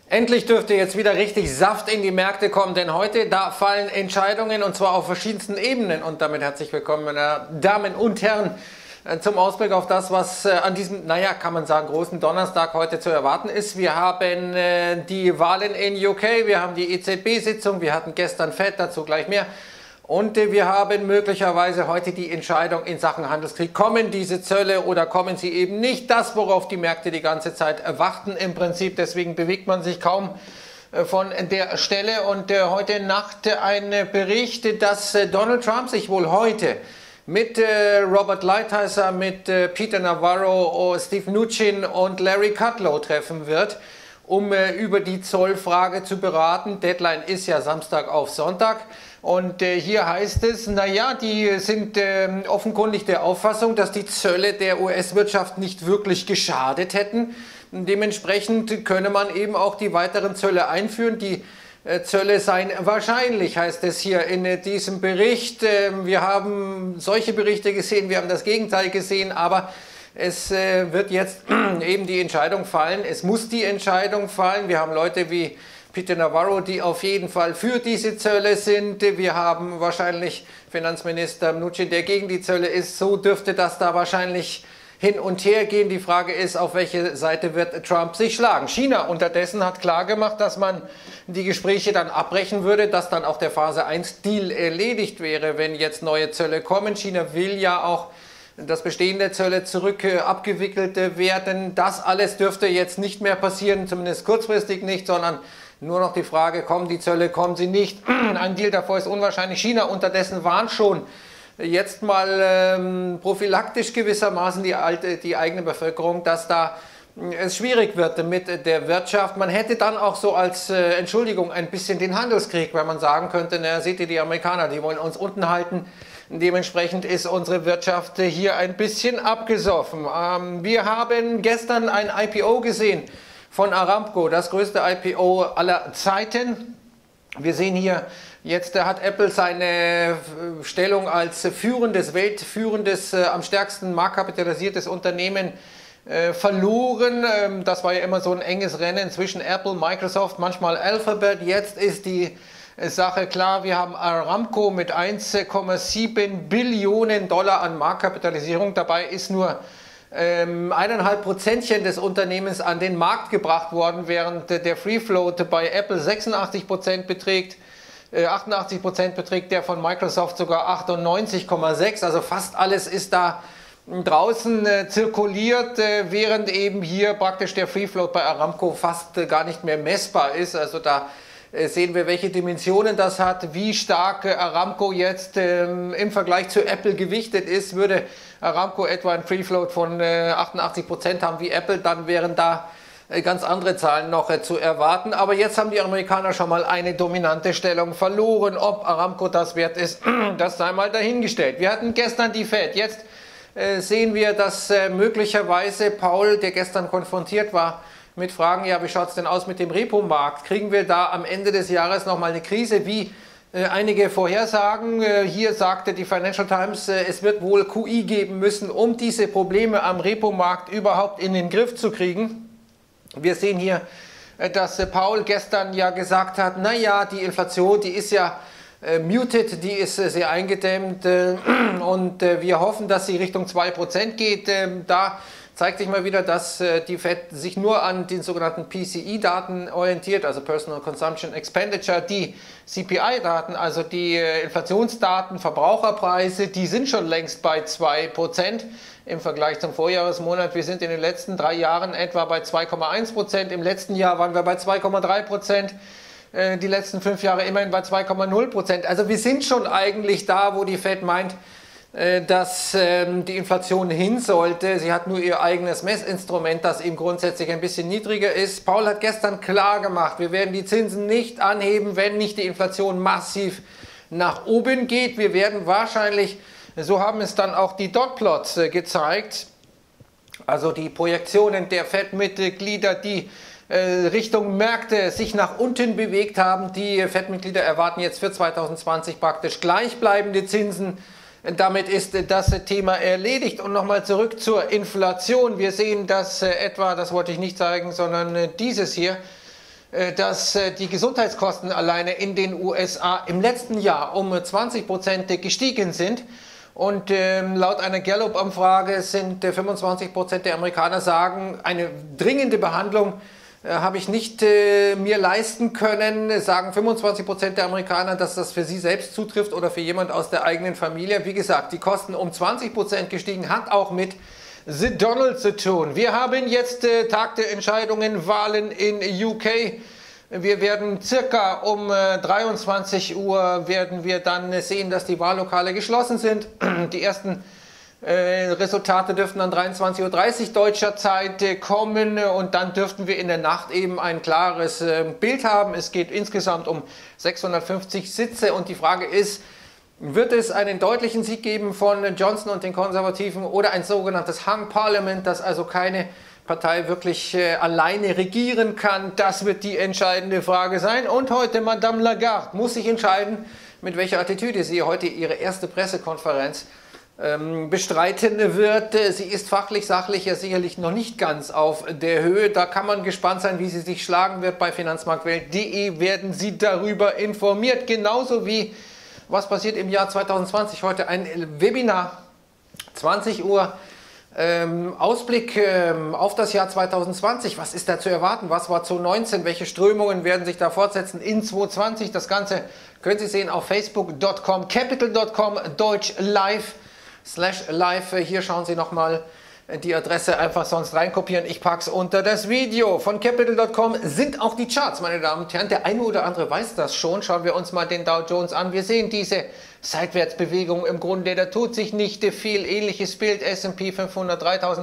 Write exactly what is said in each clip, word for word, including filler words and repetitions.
Endlich dürfte jetzt wieder richtig Saft in die Märkte kommen, denn heute, da fallen Entscheidungen und zwar auf verschiedensten Ebenen. Und damit herzlich willkommen, meine Damen und Herren, zum Ausblick auf das, was an diesem, naja, kann man sagen, großen Donnerstag heute zu erwarten ist. Wir haben äh, die Wahlen in U K, wir haben die E Z B-Sitzung, wir hatten gestern Fed, dazu gleich mehr. Und äh, wir haben möglicherweise heute die Entscheidung in Sachen Handelskrieg. Kommen diese Zölle oder kommen sie eben nicht? Das, worauf die Märkte die ganze Zeit warten im Prinzip. Deswegen bewegt man sich kaum äh, von der Stelle. Und äh, heute Nacht ein Bericht, dass äh, Donald Trump sich wohl heute mit äh, Robert Lighthizer, mit äh, Peter Navarro, oh, Steve Mnuchin und Larry Kudlow treffen wird, um äh, über die Zollfrage zu beraten. Deadline ist ja Samstag auf Sonntag. Und äh, hier heißt es, naja, die sind äh, offenkundig der Auffassung, dass die Zölle der U S-Wirtschaft nicht wirklich geschadet hätten. Dementsprechend könne man eben auch die weiteren Zölle einführen. Die äh, Zölle seien wahrscheinlich, heißt es hier in äh, diesem Bericht. Äh, wir haben solche Berichte gesehen, wir haben das Gegenteil gesehen, aber es äh, wird jetzt eben die Entscheidung fallen. Es muss die Entscheidung fallen. Wir haben Leute wie Peter Navarro, die auf jeden Fall für diese Zölle sind. Wir haben wahrscheinlich Finanzminister Mnuchin, der gegen die Zölle ist. So dürfte das da wahrscheinlich hin und her gehen. Die Frage ist, auf welche Seite wird Trump sich schlagen. China unterdessen hat klargemacht, dass man die Gespräche dann abbrechen würde, dass dann auch der Phase eins Deal erledigt wäre, wenn jetzt neue Zölle kommen. China will ja auch, dass bestehende Zölle zurück äh, abgewickelt äh, werden. Das alles dürfte jetzt nicht mehr passieren, zumindest kurzfristig nicht, sondern nur noch die Frage, kommen die Zölle, kommen sie nicht. Ein Deal davor ist unwahrscheinlich. China unterdessen warnt schon jetzt mal ähm, prophylaktisch gewissermaßen die, alte, die eigene Bevölkerung, dass da äh, es schwierig wird mit der Wirtschaft. Man hätte dann auch so als äh, Entschuldigung ein bisschen den Handelskrieg, weil man sagen könnte, na, seht ihr, die Amerikaner, die wollen uns unten halten. Dementsprechend ist unsere Wirtschaft äh, hier ein bisschen abgesoffen. Ähm, wir haben gestern ein I P O gesehen von Aramco, das größte I P O aller Zeiten. Wir sehen hier, jetzt hat Apple seine Stellung als führendes, weltführendes, äh, am stärksten marktkapitalisiertes Unternehmen äh, verloren. Ähm, das war ja immer so ein enges Rennen zwischen Apple, Microsoft, manchmal Alphabet. Jetzt ist die Sache klar, wir haben Aramco mit eins Komma sieben Billionen Dollar an Marktkapitalisierung. Dabei ist nur Ähm, eineinhalb Prozentchen des Unternehmens an den Markt gebracht worden, während äh, der Free Float bei Apple sechsundachtzig Prozent beträgt, äh, achtundachtzig Prozent beträgt der von Microsoft sogar achtundneunzig Komma sechs, also fast alles ist da draußen äh, zirkuliert, äh, während eben hier praktisch der Free Float bei Aramco fast äh, gar nicht mehr messbar ist. Also da äh, sehen wir, welche Dimensionen das hat, wie stark äh, Aramco jetzt ähm, im Vergleich zu Apple gewichtet ist. Würde Aramco etwa ein Free Float von äh, achtundachtzig Prozent haben wie Apple, dann wären da äh, ganz andere Zahlen noch äh, zu erwarten. Aber jetzt haben die Amerikaner schon mal eine dominante Stellung verloren. Ob Aramco das wert ist, das sei mal dahingestellt. Wir hatten gestern die Fed. Jetzt äh, sehen wir, dass äh, möglicherweise Paul, der gestern konfrontiert war mit Fragen, ja, wie schaut es denn aus mit dem Repo-Markt? Kriegen wir da am Ende des Jahres nochmal eine Krise? Wie einige Vorhersagen, hier sagte die Financial Times, es wird wohl Q I geben müssen, um diese Probleme am Repo-Markt überhaupt in den Griff zu kriegen. Wir sehen hier, dass Paul gestern ja gesagt hat, naja, die Inflation, die ist ja äh, muted, die ist äh, sehr eingedämmt äh, und äh, wir hoffen, dass sie Richtung zwei Prozent geht. Äh, da zeigt sich mal wieder, dass äh, die Fed sich nur an den sogenannten P C I-Daten orientiert, also Personal Consumption Expenditure. Die C P I-Daten, also die äh, Inflationsdaten, Verbraucherpreise, die sind schon längst bei zwei Prozent im Vergleich zum Vorjahresmonat. Wir sind in den letzten drei Jahren etwa bei zwei Komma eins Prozent. Im letzten Jahr waren wir bei zwei Komma drei Prozent. Äh, die letzten fünf Jahre immerhin bei zwei Komma null Prozent. Also wir sind schon eigentlich da, wo die Fed meint, dass ähm, die Inflation hin sollte. Sie hat nur ihr eigenes Messinstrument, das eben grundsätzlich ein bisschen niedriger ist. Paul hat gestern klar gemacht, wir werden die Zinsen nicht anheben, wenn nicht die Inflation massiv nach oben geht. Wir werden wahrscheinlich, so haben es dann auch die Dotplots äh, gezeigt, also die Projektionen der Fed-Mitglieder, die äh, Richtung Märkte sich nach unten bewegt haben. Die Fed-Mitglieder erwarten jetzt für zweitausendzwanzig praktisch gleichbleibende Zinsen. Damit ist das Thema erledigt. Und nochmal zurück zur Inflation. Wir sehen, dass etwa, das wollte ich nicht zeigen, sondern dieses hier, dass die Gesundheitskosten alleine in den U S A im letzten Jahr um zwanzig Prozent gestiegen sind. Und ähm, laut einer Gallup-Umfrage sind äh, fünfundzwanzig Prozent der Amerikaner sagen, eine dringende Behandlung äh, habe ich nicht äh, mir leisten können. Sagen fünfundzwanzig Prozent der Amerikaner, dass das für sie selbst zutrifft oder für jemand aus der eigenen Familie. Wie gesagt, die Kosten um zwanzig Prozent gestiegen, hat auch mit The Donald zu tun. Wir haben jetzt äh, Tag der Entscheidungen, Wahlen in U K. Wir werden circa um dreiundzwanzig Uhr werden wir dann sehen, dass die Wahllokale geschlossen sind. Die ersten äh, Resultate dürften dann dreiundzwanzig Uhr dreißig deutscher Zeit äh, kommen und dann dürften wir in der Nacht eben ein klares äh, Bild haben. Es geht insgesamt um sechshundertfünfzig Sitze und die Frage ist, wird es einen deutlichen Sieg geben von Johnson und den Konservativen oder ein sogenanntes Hung Parliament, das also keine Partei wirklich äh, alleine regieren kann? Das wird die entscheidende Frage sein. Und heute Madame Lagarde muss sich entscheiden, mit welcher Attitüde sie heute ihre erste Pressekonferenz ähm, bestreiten wird. Sie ist fachlich, sachlich ja sicherlich noch nicht ganz auf der Höhe. Da kann man gespannt sein, wie sie sich schlagen wird. Bei finanzmarktwelt punkt de werden Sie darüber informiert. Genauso wie was passiert im Jahr zweitausendzwanzig. Heute ein Webinar, zwanzig Uhr. Ähm, Ausblick ähm, auf das Jahr zweitausendzwanzig, was ist da zu erwarten, was war zweitausendneunzehn, welche Strömungen werden sich da fortsetzen in zweitausendzwanzig, das Ganze können Sie sehen auf facebook punkt com, capital punkt com, Deutsch live, slash live, hier schauen Sie nochmal die Adresse einfach sonst reinkopieren, ich packe es unter das Video. Von capital punkt com sind auch die Charts, meine Damen und Herren, der eine oder andere weiß das schon, schauen wir uns mal den Dow Jones an, wir sehen diese Seitwärtsbewegung im Grunde, da tut sich nicht viel. Ähnliches Bild, S und P fünfhundert,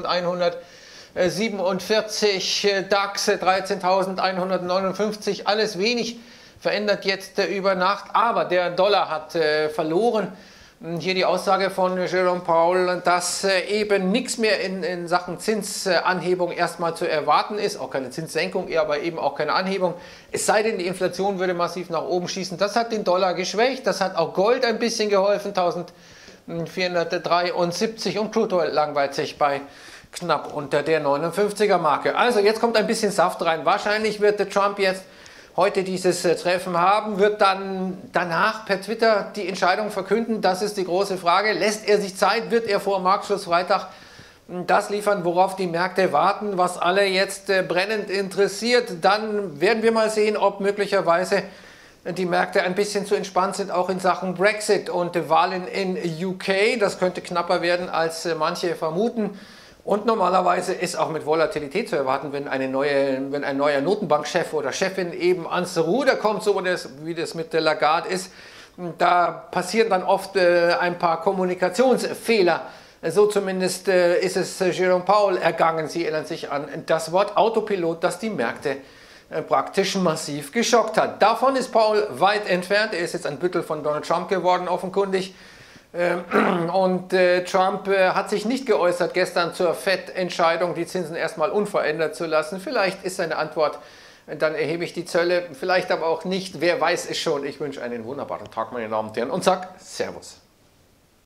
dreitausendeinhundertsiebenundvierzig, DAX dreizehntausendeinhundertneunundfünfzig, alles wenig verändert jetzt äh, über Nacht, aber der Dollar hat äh, verloren. Hier die Aussage von Jerome Powell, dass äh, eben nichts mehr in, in Sachen Zinsanhebung erstmal zu erwarten ist, auch keine Zinssenkung, eher aber eben auch keine Anhebung. Es sei denn, die Inflation würde massiv nach oben schießen. Das hat den Dollar geschwächt, das hat auch Gold ein bisschen geholfen, eintausendvierhundertdreiundsiebzig und Crude Oil langweilig bei knapp unter der neunundfünfziger Marke. Also jetzt kommt ein bisschen Saft rein. Wahrscheinlich wird Trump jetzt heute dieses äh, Treffen haben, wird dann danach per Twitter die Entscheidung verkünden. Das ist die große Frage. Lässt er sich Zeit? Wird er vor Marktschluss Freitag das liefern, worauf die Märkte warten, was alle jetzt äh, brennend interessiert? Dann werden wir mal sehen, ob möglicherweise die Märkte ein bisschen zu entspannt sind, auch in Sachen Brexit und äh, Wahlen in U K. Das könnte knapper werden, als äh, manche vermuten. Und normalerweise ist auch mit Volatilität zu erwarten, wenn, eine neue, wenn ein neuer Notenbankchef oder Chefin eben ans Ruder kommt, so wie das, wie das mit der Lagarde ist. Da passieren dann oft äh, ein paar Kommunikationsfehler. So zumindest äh, ist es äh, Jerome Powell ergangen. Sie erinnern sich an das Wort Autopilot, das die Märkte äh, praktisch massiv geschockt hat. Davon ist Powell weit entfernt. Er ist jetzt ein Büttel von Donald Trump geworden, offenkundig. Und äh, Trump äh, hat sich nicht geäußert gestern zur Fed-Entscheidung, die Zinsen erstmal unverändert zu lassen. Vielleicht ist seine Antwort, dann erhebe ich die Zölle, vielleicht aber auch nicht. Wer weiß es schon. Ich wünsche einen wunderbaren Tag, meine Damen und Herren, und sag Servus.